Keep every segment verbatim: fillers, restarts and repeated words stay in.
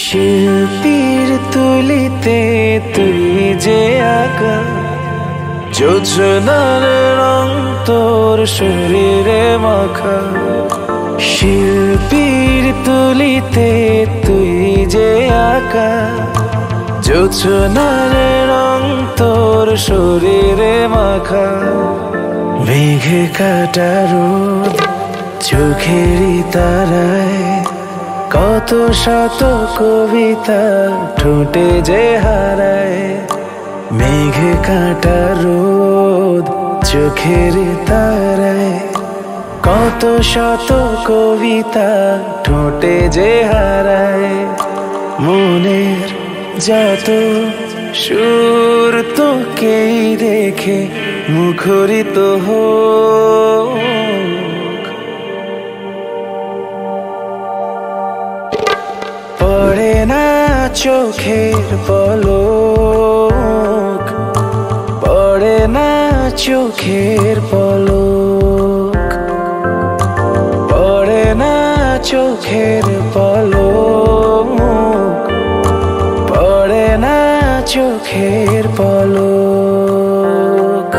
শিল্পীর তুলিতে তুই যে আঁকা, যোজনার রং তোর শরীরে মাখা। শিল্পীর তুলিতে তুই যে আঁকা, যোজনার রং তোর শরীরে মাখা। মেঘে কাটা রোদ চোখেরই তারায়, কত শত কবিতা ঠোঁটে যে হারায়। মেঘে কাটা রোদ চোখের তারায়, কত শত কবিতা ঠোঁটে যে হারায়। মনের যত সুর তোকেই দেখে মুখরিত হোক। পড়ে না চোখের পলক, পড়ে না চোখের পলক, পড়ে না চোখের পলক, পড়ে না চোখের পলক।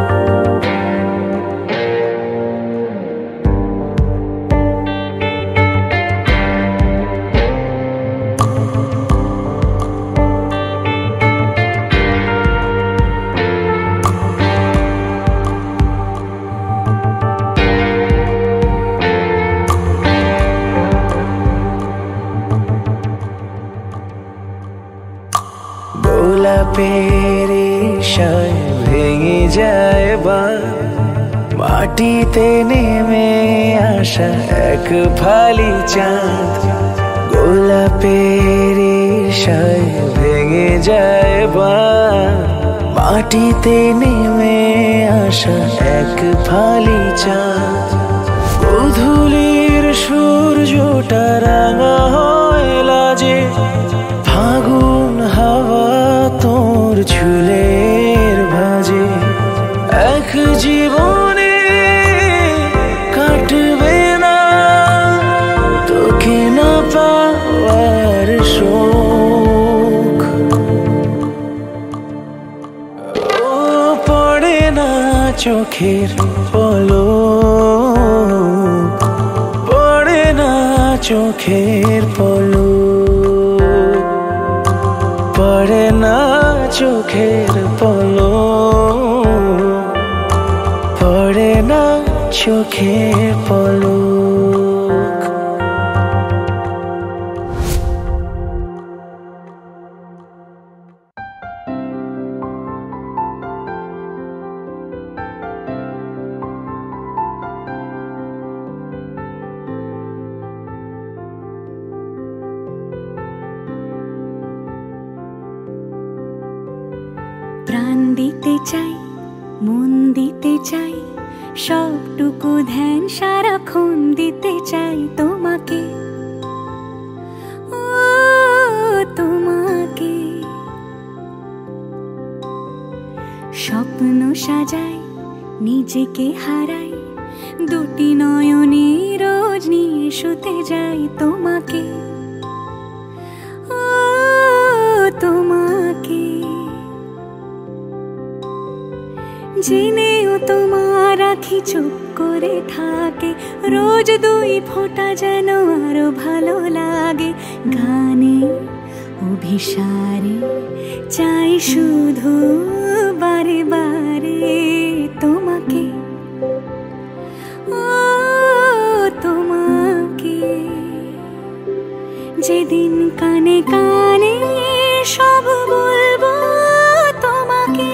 গোলাপের ইশায় ভেঙে যায় বাঁধ, মাটিতে নেমে আসা এক ফালি চাঁদ। গোলাপের ইশায় ভেঙে যায় বাঁধ, মাটিতে নেমে আসা এক ফালি চাঁদ। গোধূলির সূর্যটা রাঙা হয় লাজে, ফাগুন হাওয়া তোর চুলের ভাঁজে। এক জীবনে কাটবে না তোকে না পাওয়ার শোক। ও পড়ে না চোখের পলক, পড়ে না চোখের পলক, পড়ে না চোখের পলক, পড়ে না চোখের পলক। প্রাণ দিতে চাই, মন দিতে চাই, সবটুকু ধ্যান সারাক্ষণ দিতে চাই তোমাকে, ও তোমাকে। স্বপ্ন সাজাই, নিজেকে হারাই, দুটি নয়নে রোজ নিয়ে শুতে যাই তোমাকে, ও তোমাকে। জেনেও তোমার আখি চুপ করে থাকে, রোজ দুই ফোঁটা যেন আরো ভালো লাগে। গানে অভিসারে চাই শুধু বারে বারে তোমাকে, ও তোমাকে। যেদিন কানে কানে সব বলবো তোমাকে,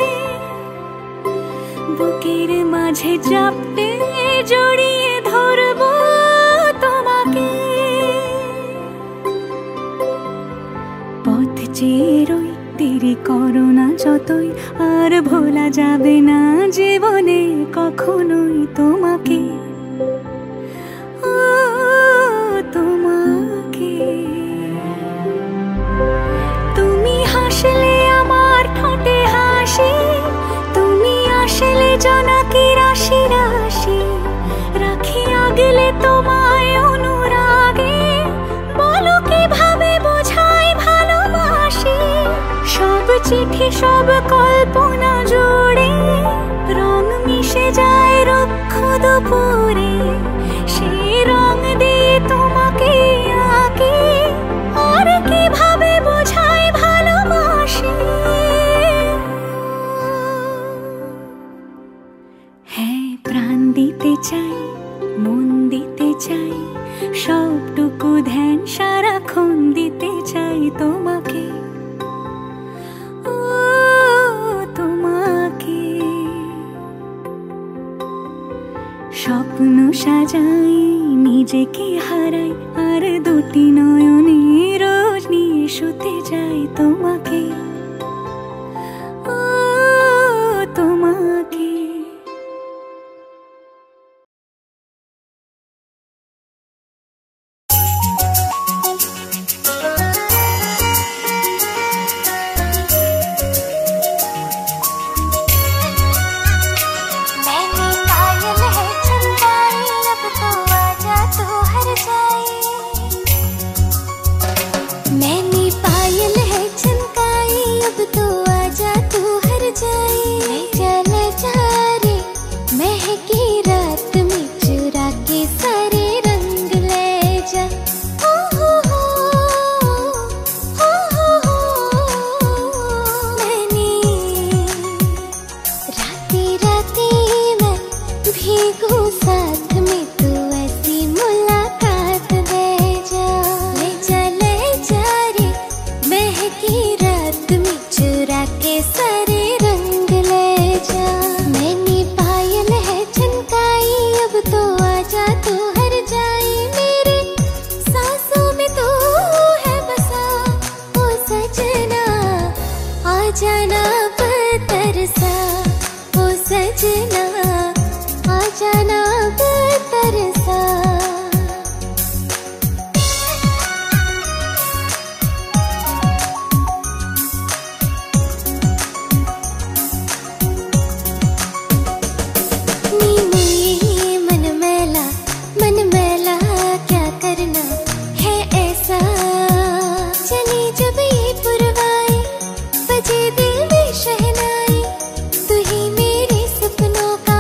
বুকের মাঝে চাপটে জড়িয়ে ধরবো তোমাকে। পথ চেয়ে রই, দেরি করো না যতই, আর ভোলা যাবে না জীবনে কখনোই তোমাকে, ও তোমাকে। তুমি হাসলে আমার ঠোঁটে হাসি, তুমি আসলে জোনাকি রাশি রাশি, রাখি আগলে তোমায় অনুরাগে। বলো কিভাবে বোঝ দেখি সব কল্পনা জুড়ে, রং মিশে যায় রুক্ষ দুপুরে, সেই রং দিয়ে তোমাকে আঁকি, আর কিভাবে বোঝাই ভালোবাসি। হ্যাঁ, প্রাণ দিতে চাই, মন দিতে চাই, সবটুকু ধ্যান সারাক্ষণ দিতে চাই তোমাকে, ও তোমাকে। স্বপ্ন সাজাই, নিজেকে হারাই, আর দুটি নয়নে রোজ নিয়ে শুতে যাই তোমাকে, ও তোমাকে। बजे दिल में शहनाई, तू ही मेरे सपनों का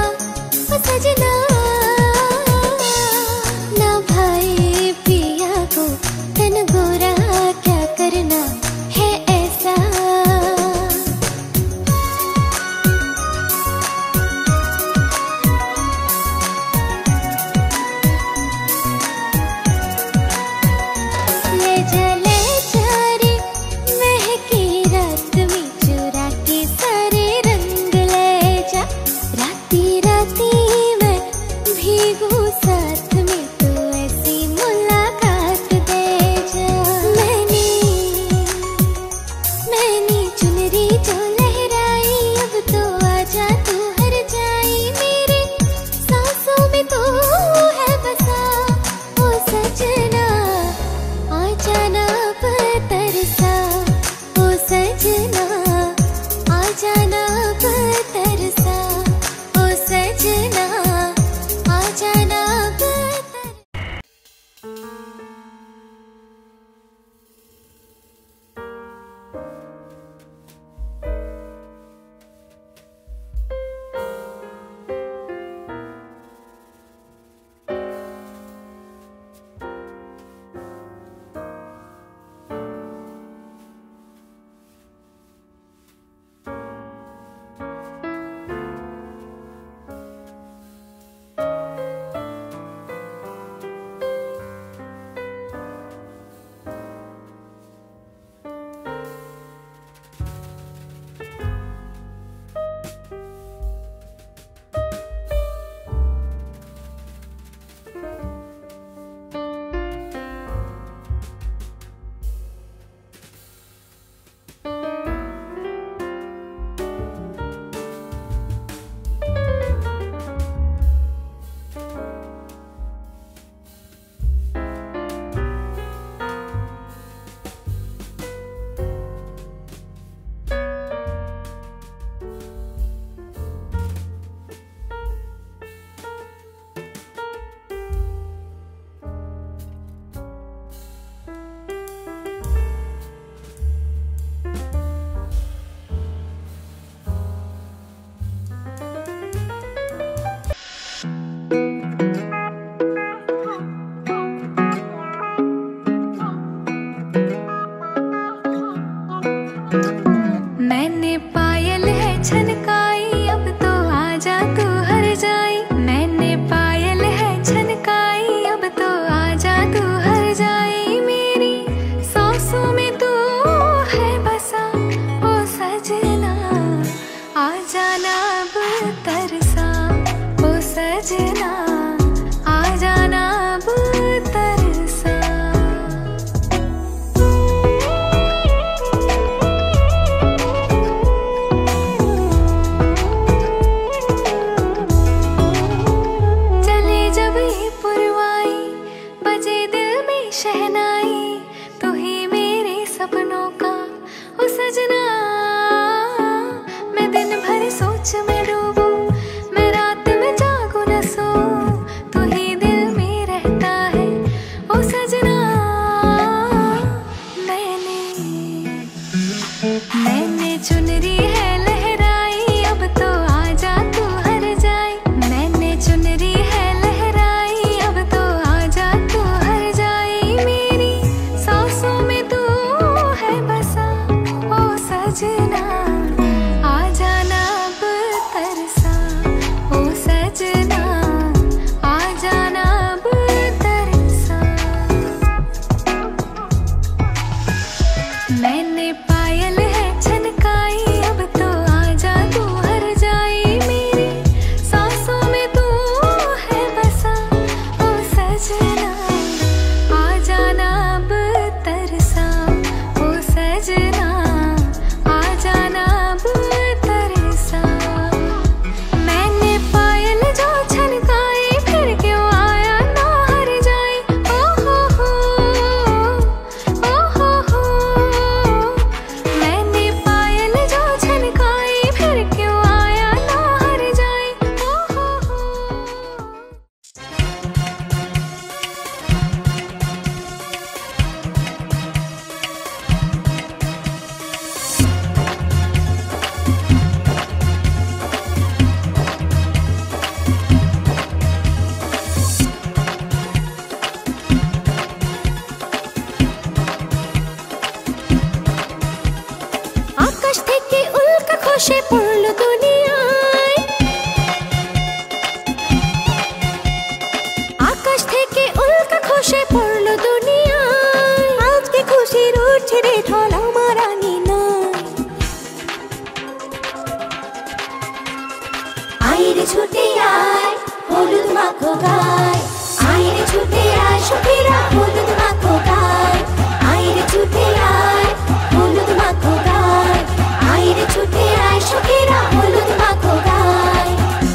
আইরে ছুটে আয় হলুদ মাখো গায়, আইরে ছুটে আয় সখীরা হলুদ মাখো গায়, আইরে ছুটে আয় হলুদ মাখো গায়, আইরে ছুটে আয় সখীরা হলুদ মাখো গায়।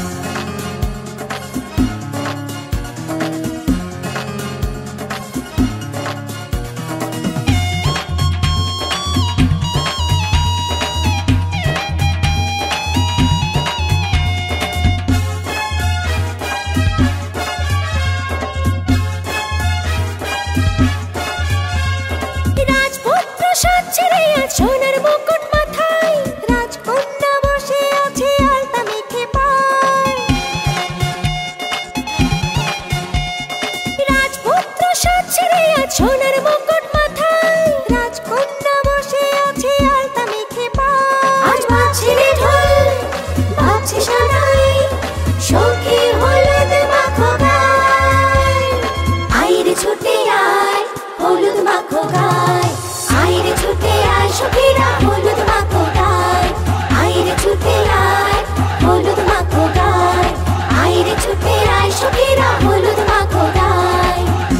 সোনার মুকুট মাথায় রাজকন্যা বসে আছে আলতা মেখে পায়, রাজপুত্র সাজছে রে আজ সোনার মুকুট মাথায় রাজকন্যা বসে আছে আলতা মেখে পায়। আজ বাজছে রে ঢোল বাজছে সানাই সখী হলুদ মাখো গায়, আইরে ছুটে আয় হলুদ মাখো গায়, আইরে ছুটে আয় সখীরা হলুদ মাখো গায়, আইরে ছুটে আয় হলুদ মাখো গায়, আইরে ছুটে আয় সখীরা হলুদ মাখো গায়।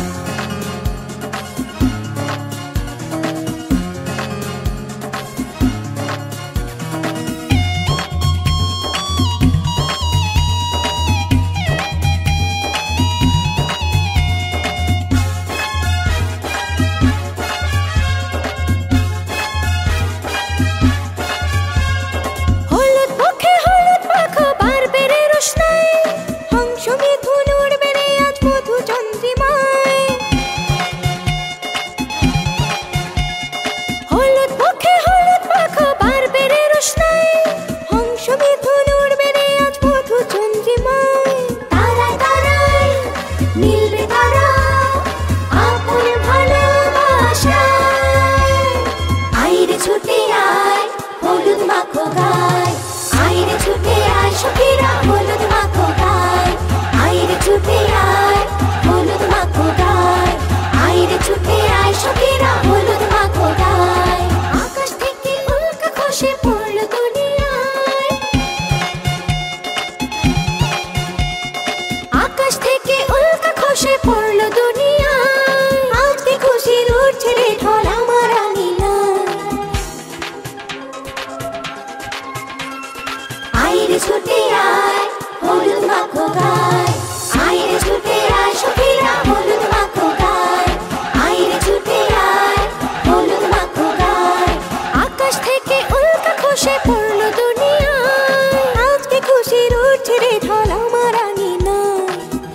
আইরে ছুটে আয় হলুদ মাখো গায়, আইরে ছুটে আয় সখীরা হলুদ মাখো গায়, আইরে ছুটে আয় হলুদ মাখো গায়। আকাশ থেকে উল্কা খসে পড়লো দুনিয়ায়, আজকে খুশির উঠছে রে ঢল আমার আঙিনায়।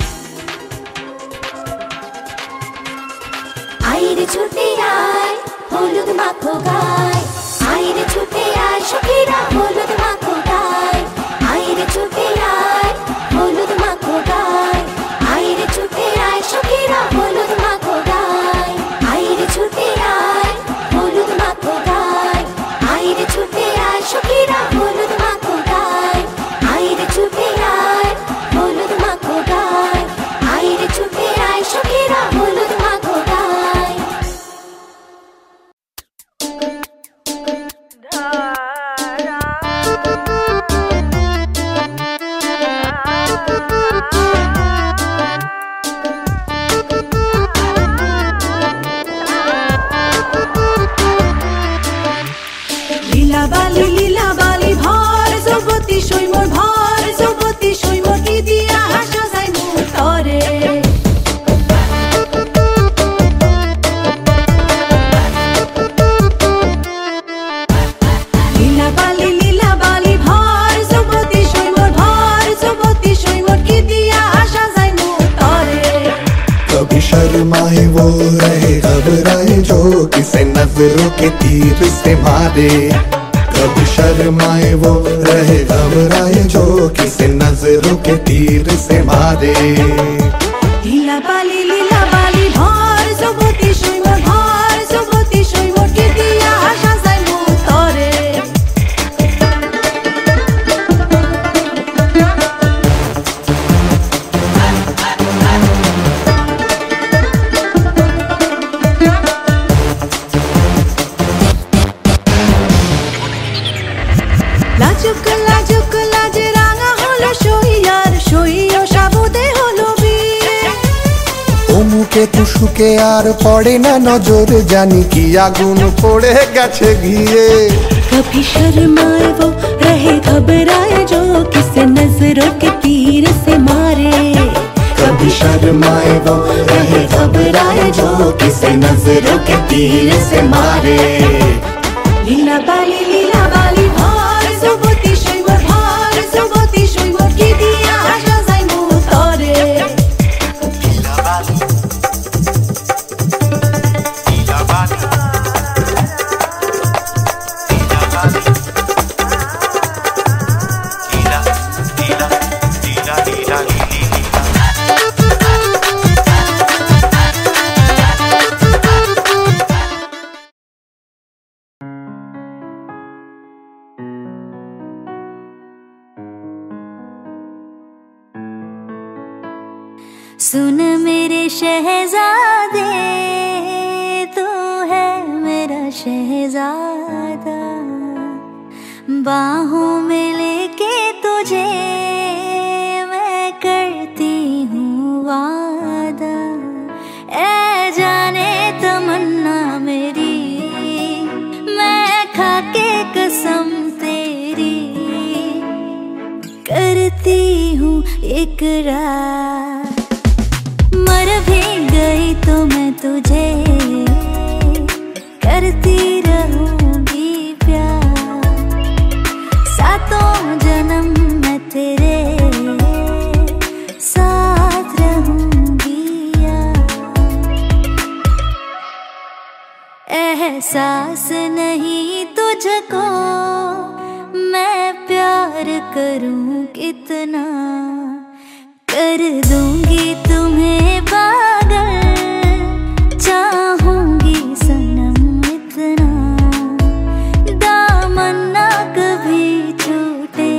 আইরে ছুটে আয় হলুদ মাখো গায়, আইরে ছুটে আয় সখীরা হলুদ মাখো গায়, আইরে ছুটে আয় হলুদ মাখো গায়, আইরে ছুটে আয় সখীরা হলুদ মাখো গায়, আইরে ছুটে আয় হলুদ মাখো গায়, আইরে ছুটে আয় সখীরা হলুদ মাখো গায়, আইরে ছুটে আয় হলুদ মাখো গায়, আইরে ছুটে আয় সখীরা হলুদ মাখো গায়। লীলা বালি লীলা বালি ভর জগতি সৈমর ভর জগতি সৈমর কি দিয়া হাসা যায় মুখ তরে। লীলা বালি লীলা বালি ভর জগতি সৈমর ভর জগতি সৈমর কি দিয়া হাসা যায় মুখ তরে। कभी शर्माए वो रहे घबराए जो किसे नजरों के तीर से मारे, कभी शर्माए वो रहे घबराए जो किसे नजरों के तीर से मारे। লীলা বালি লীলা বালি ভর জগতি সৈমর ভর জগতি সৈমর কি দিয়া হাসা যায় মুখ তরে। লাজুক লাজুক লাজ রাঙা হলো শরীর চোখে কুসুকে আর পড়ে না নজর, জানি কি আগুন পড়ে গেছে ঘিরে। कभी शर्माए वो रहे घबराए जो किसे नजरों के तीर से मारे। कभी शर्माए वो रहे घबराए जो किसे नजरों के तीर से मारे। लीला बाली लीला बाली भार सुबुती शुई मोर भार सुबुती शुई मोर की दिया आशा जाई मु तोरे। लीला बाली लीला बाली लीला बाली लीला लीला लीला लीला लीला सुन मेरे शहजादे तू है मेरा शहजादा, बाहों में लेके तुझे मैं करती हूँ वादा। ऐ जाने तमन्ना मेरी मैं खाके कसम तेरी करती हूँ इकरार। मर भी गई तो मैं तुझे करती रहूंगी प्यार। सातों जन्म मैं तेरे साथ रहूंगी यार। एहसास नहीं तुझको मैं प्यार करूं कितना, कर दूंगी तुम्हें पागल चाहूंगी सनम इतना। दामन ना कभी छूटे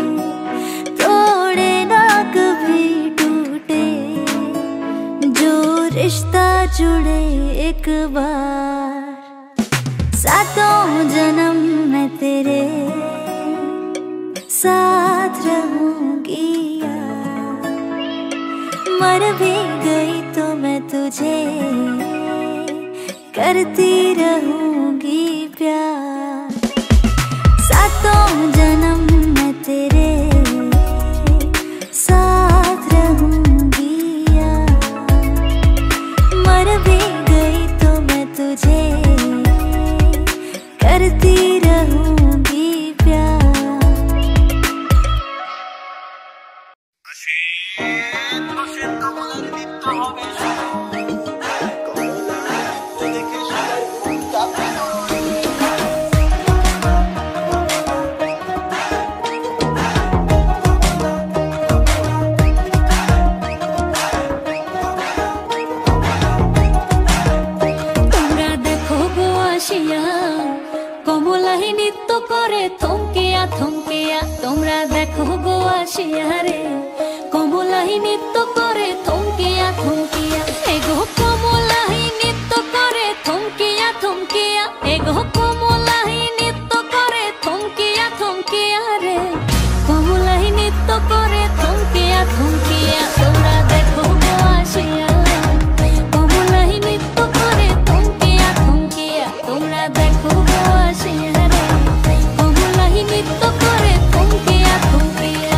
तोड़े ना कभी टूटे, जो रिश्ता जुड़े एक बार। सातों जन्म मैं तेरे साथ रहूंगी यार। मर भी गई तो मैं तुझे करती रहूंगी प्यार। सातों जन्म मैं तेरे साथ रहूंगी यार। मर भी गई तो मैं तुझे करती रहूंगी प्यार। কমলাই নৃত্য করে থমকিয়া থমকিয়া, তোমরা দেখো গো আসিয়া রে। কমলাই নৃত্য করে থমকিয়া থমকিয়া, এগো কমলাই নৃত্য করে থমকিয়া থমকিয়া, এগো কমলাই নৃত্য করে থমকিয়া থমকিয়া রে। কমলাই নৃত্য করে থমকিয়া থমকিয়া, তোমরা দেখো গো আসিয়া। কমলাই নৃত্য করে থমকিয়া থমকিয়া, তোমরা দেখো গো আসিয়া রে। কমলাই নৃত্য করে থমকিয়া থমকিয়া।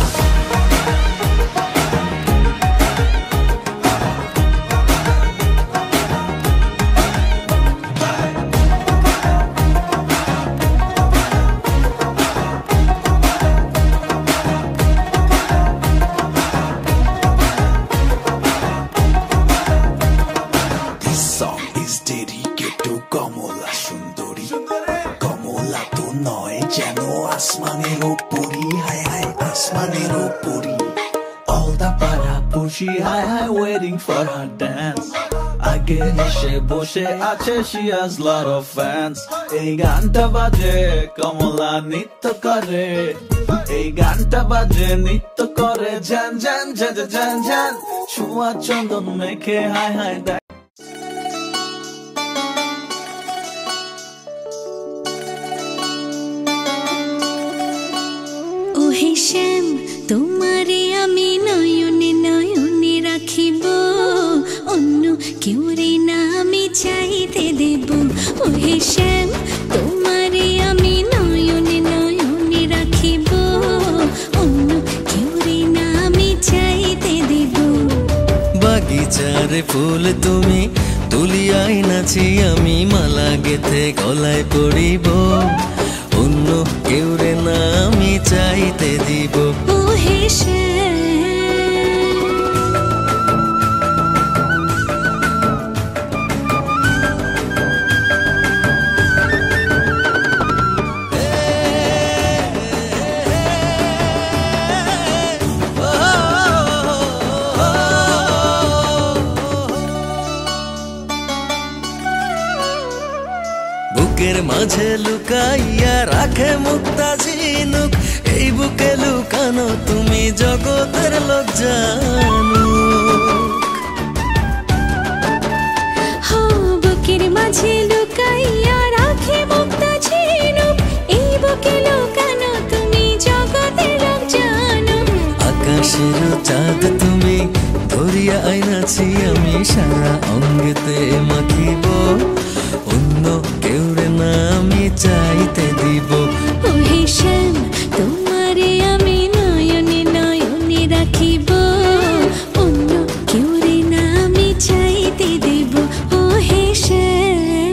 She high high waiting for her dance. আগে হেসে বসে আছে, she has lot of fans. এই গানটা বাজে কমলা নৃত্য করে, এই গানটা বাজে নৃত্য করে জান জান জান জান জান। ছোঁয়া চন্দন মেখে হাই হাই দেয়। ও হিসেম তোমারে আমি নয়নে নয়নে রাখিব, অন্য কেউ রে না আমি চাইতে দেব ওহে শ্যাম তোমারে আমি নয়নে নয়নে রাখিব অন্য কেউ রে না আমি চাইতে দেব বাগিচার ফুল তুমি তুলিয়াই নাচি আমি মালা গেথে গলায় পড়িব অন্য কেউ রে না আমি চাইতে দিব ওহে শ্যাম বুকের মাঝে লুকাইয়া রাখে মুক্তা ঝিনুক এই বুকে লুকানো তুমি জগতের লোক জানুক হো বুকের মাঝে লুকাইয়া রাখে মুক্তা ঝিনুক এই বুকে লুকানো তুমি জগতের লোক জানো আকাশের চাঁদ তুমি ধরিয়া আইনাছি আমি সারা অঙ্গেতে মাখিব অন্য কেউ রে না আমি চাইতে দিব ওহে শ্যাম তোমারে আমি নয়নে নয়নে রাখিব অন্য কেউ রে না আমি চাইতে দেব ওহে শ্যাম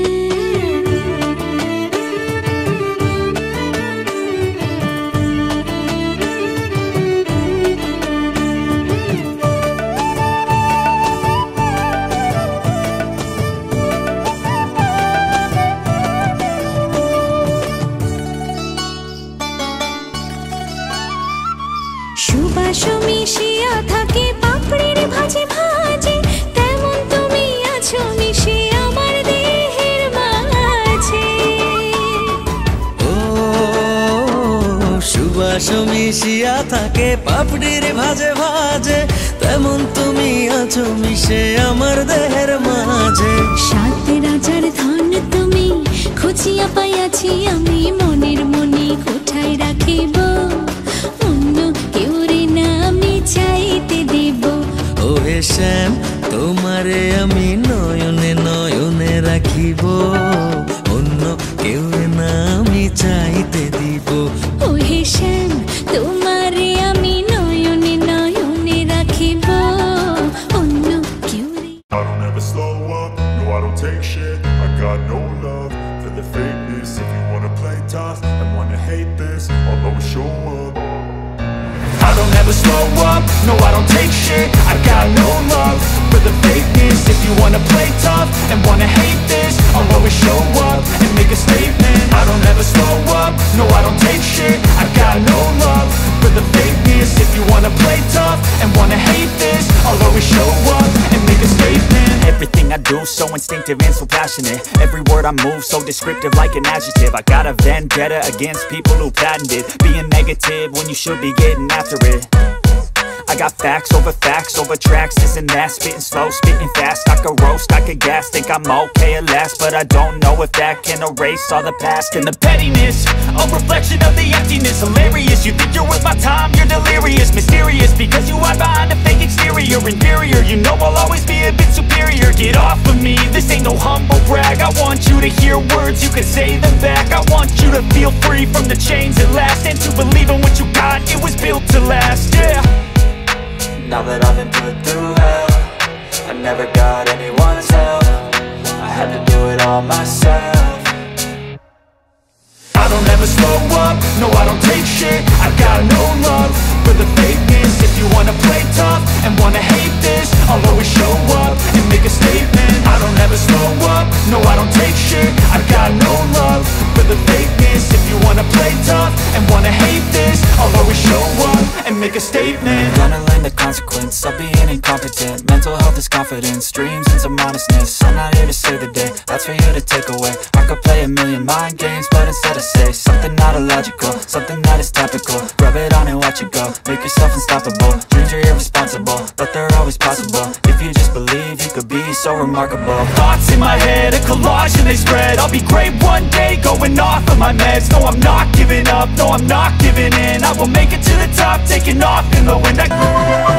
সুবাস মিশিয়া থাকে পাপড়ির ভাজে ভাজে তেমন তুমি আছো মিশে আমার দেহের মাঝে ও সুবাস মিশিয়া থাকে পাপড়ির ভাজে ভাজে তেমন তুমি আছো মিশে আমার দেহের মাঝে সাত রাজার ধন তুমি খুঁজিয়া পাইয়াছি আমি মনের মনে কোঠায় রাখিব অন্য কেউ রে না আমি চাইতে দেব ওহে শ্যাম তোমারে আমি নয়নে নয়নে রাখিব অন্য কেউ না আমি চাইতে দিব ওহে শ্যাম তোমারে আমি নয়নে নয়নে রাখিব অন্য কেউ রে I don't ever slow up, no I don't take shit. I got no love for the fakeness. If you wanna play tough and wanna hate this, I'll always show up. I don't ever slow up, no I don't take shit. I got no love for the fakeness. If you wanna play tough and wanna hate this, I'll always show up and make a statement. I don't ever slow up, no I don't take shit. I got no love for the fakeness. If you wanna play tough and wanna hate this, I'll always show up and make a statement. Everything I do so instinctive and so passionate. Every word I move so descriptive like an adjective. I got a vendetta against people who patented being negative when you should be getting after it. I got facts over facts over tracks, this and that. Spitting slow, spitting fast. I could roast, I could gas. Think I'm okay at last, but I don't know if that can erase all the past. And the pettiness, a reflection of the emptiness. Hilarious, you think you're worth my time, you're delirious. Mysterious, because you hide behind a fake exterior. Inferior, you know I'll always be a bit superior. Get off of me, this ain't no humble brag. I want you to hear words, you can say them back. I want you to feel free from the chains at last, and to believe in what you got, it was built to last, yeah. Now that I've been put through hell, I never got anyone's help. I had to do it all myself. I don't ever slow up, no I don't take shit. I got no love for the fakeness. If you wanna play tough and wanna hate this, I'll always show up and make a statement. I don't ever slow up, no I don't take shit. I got no love for the fakeness. If you wanna play tough and wanna hate this, I'll always show up and make a statement. Gonna learn the consequence of being incompetent. Mental health is confidence, dreams and some honestness. I'm not here to save the day, that's for you to take away. I could play a million mind games, but instead I say something not illogical, something that is topical. Rub it on and watch it go, make yourself unstoppable. Dreams are irresponsible, but they're always possible. If you just believe, you could be so remarkable. Thoughts in my head, a collage and they spread. I'll be great one day, going off of my meds. No, I'm not giving up, no, I'm not giving in. I will make it to the top, taking off in the wind. I